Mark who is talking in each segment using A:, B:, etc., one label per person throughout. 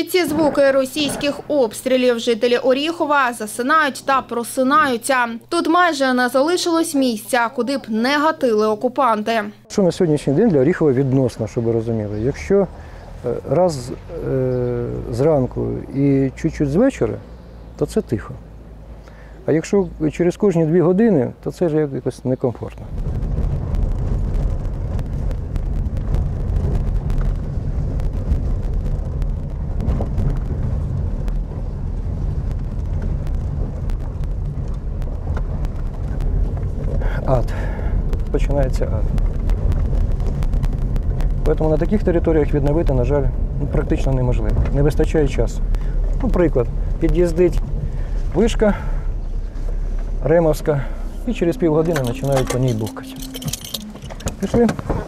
A: Під ці звуки російських обстрілів жителі Оріхова засинають та просинаються. Тут майже не залишилось місця, куди б не гатили окупанти.
B: Що на сьогоднішній день для Оріхова відносно, щоб ви розуміли. Якщо раз зранку і чуть-чуть з вечора, то це тихо. А якщо через кожні 2 години, то це ж якось некомфортно. Ад. Тут починається ад. Тому на таких територіях відновити, на жаль, практично неможливо. Не вистачає часу. Приклад. Під'їздить вишка Ремовська і через півгодини починають по ній бухкати. Пішли.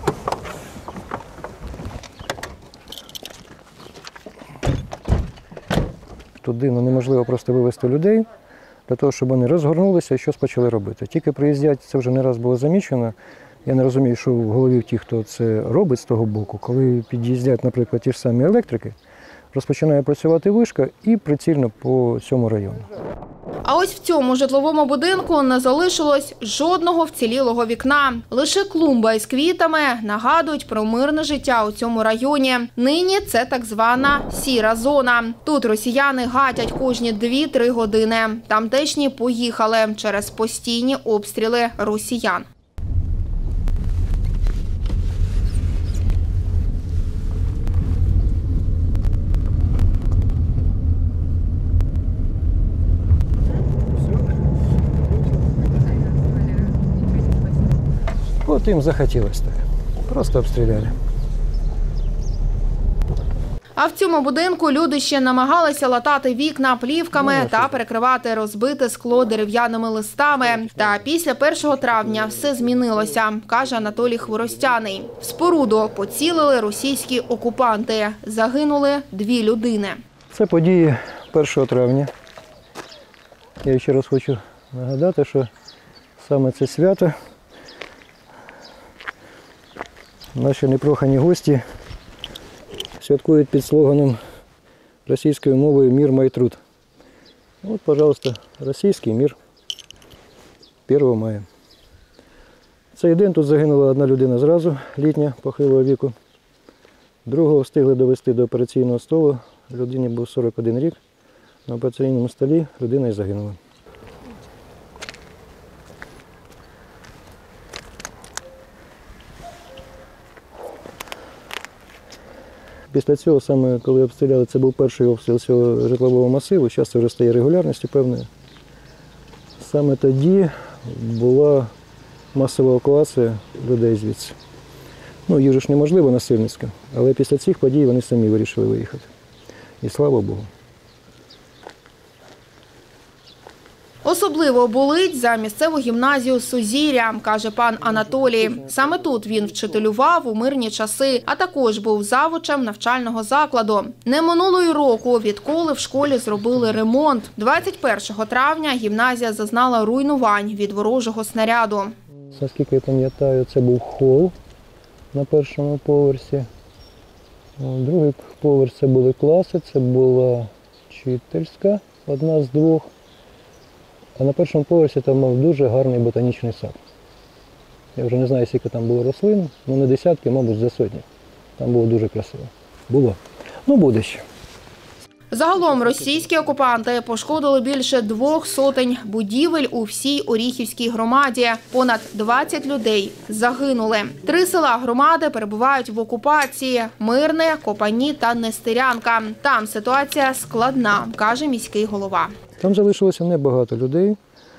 B: Туди неможливо просто вивезти людей, для того, щоб вони розгорнулися і щось почали робити. Тільки приїздять, це вже не раз було замічено, я не розумію, що в голові ті, хто це робить з того боку, коли під'їздять, наприклад, ті ж самі електрики, розпочинає працювати вишка і прицільно по цьому району.
A: А ось в цьому житловому будинку не залишилось жодного вцілілого вікна. Лише клумба із квітами нагадують про мирне життя у цьому районі. Нині це так звана «сіра зона». Тут росіяни гатять кожні 2-3 години. Тамтешні поїхали через постійні обстріли росіян.
B: От їм захотілося так. Просто обстріляли.
A: А в цьому будинку люди ще намагалися латати вікна плівками та перекривати розбите скло дерев'яними листами. Та після 1 травня все змінилося, каже Анатолій Хворостяний. В споруду поцілили російські окупанти. Загинули 2 людини.
B: Це події 1 травня. Я ще раз хочу нагадати, що саме це свято наші непрохані гості святкують під слоганом російською мовою «Мір май труд». От, пожалуйста, російський мір 1 мая. Цей день тут загинула 1 людина зразу, літня, похилого віку. Другого встигли довести до операційного столу. Людині був 41 рік. На операційному столі людина і загинула. Після цього, саме коли обстріляли, це був перший обстріл цього житлового масиву, зараз це вже стає регулярністю певною. Саме тоді була масова евакуація людей звідси. Їх ж неможливо насильницько, але після цих подій вони самі вирішили виїхати. І слава Богу.
A: Особливо болить за місцеву гімназію «Сузір'я», каже пан Анатолій. Саме тут він вчителював у мирні часи, а також був завучем навчального закладу. Не минуло й року, відколи в школі зробили ремонт. 21 травня гімназія зазнала руйнувань від ворожого снаряду.
B: Наскільки я пам'ятаю, це був хол на 1-му поверсі. Другий поверх – це були класи, це була вчительська, одна з 2. А на 1-му поверсі там був дуже гарний ботанічний сад. Я вже не знаю, скільки там було рослин, але не десятки, мабуть, за сотні. Там було дуже красиво. Було. Буде ще.
A: Загалом російські окупанти пошкодили більше 200 будівель у всій Оріхівській громаді. Понад 20 людей загинули. 3 села громади перебувають в окупації – Мирне, Копані та Нестерянка. Там ситуація складна, каже міський голова.
B: Там залишилося небагато людей.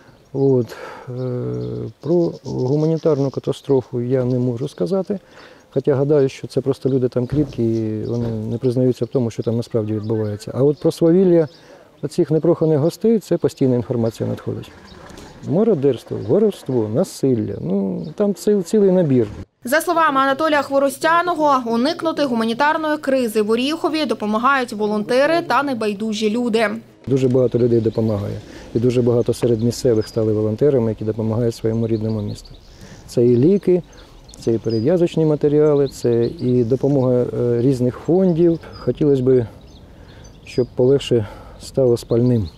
B: Про гуманітарну катастрофу я не можу сказати. Хоча гадаю, що це просто люди там кріпкі і вони не признаються в тому, що там насправді відбувається. А от про свавілля цих непроханих гостей – це постійна інформація надходить. Мародерство, воровство, насилля – там цілий набір.
A: За словами Анатолія Хворостяного, уникнути гуманітарної кризи в Оріхові допомагають волонтери та небайдужі люди.
B: Дуже багато людей допомагає. І дуже багато серед місцевих стали волонтерами, які допомагають своєму рідному місту. Це і ліки, це і перев'язочні матеріали, це і допомога різних фондів. Хотілося б щоб полегше стало спальним.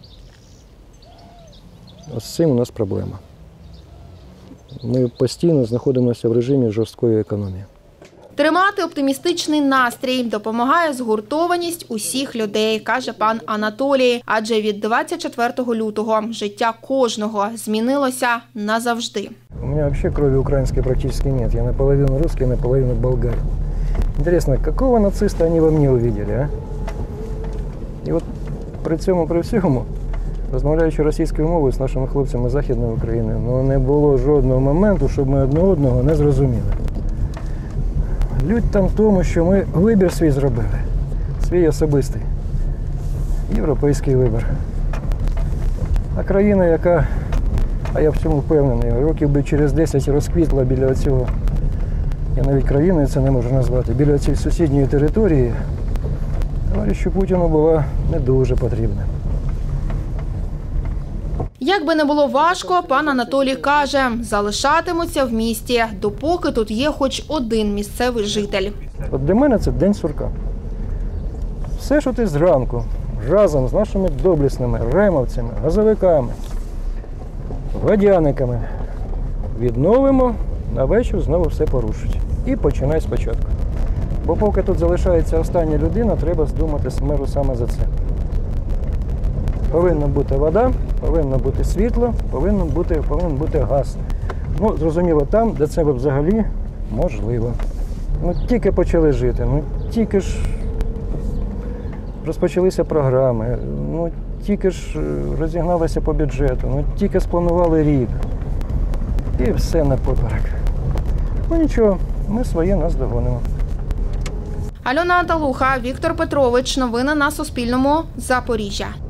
B: Ось з цим у нас проблема. Ми постійно знаходимося в режимі жорсткої економії.
A: Тримати оптимістичний настрій допомагає згуртованість усіх людей, каже пан Анатолій. Адже від 24 лютого життя кожного змінилося назавжди.
B: У меня вообще крови украинской практически нет. Я наполовину русский, наполовину болгарин. Интересно, какого нациста они во мне увидели, а? І от при цьому, при всьому, розмовляючи російською мовою з нашими хлопцями Західної України, не було жодного моменту, щоб ми одне одного не зрозуміли. Лють там в тому, що ми вибір свій зробили, свій особистий, європейський вибір. А країна, яка, а я в цьому впевнений, років би через 10 розквітла біля цього, я навіть країною це не можу назвати, біля цієї сусідньої території, товаришу Путіну була не дуже потрібна.
A: Як би не було важко, пан Анатолій каже, залишатимуться в місті, допоки тут є хоч один місцевий житель.
B: От для мене це день сурка. Все, що ти зранку разом з нашими доблесними ремовцями, газовиками, водяниками відновимо, на вечір знову все порушить. І починай спочатку. Бо поки тут залишається остання людина, треба здумати миру саме за це. Повинна бути вода, повинно бути світло, повинен бути газ. Зрозуміло, там, де це взагалі можливо. Тільки почали жити, тільки ж розпочалися програми, тільки ж розігналися по бюджету, тільки спланували рік. І все напоперек. Нічого, ми своє наздогонимо.
A: Альона Анталуха, Віктор Петрович. Новини на Суспільному. Запоріжжя.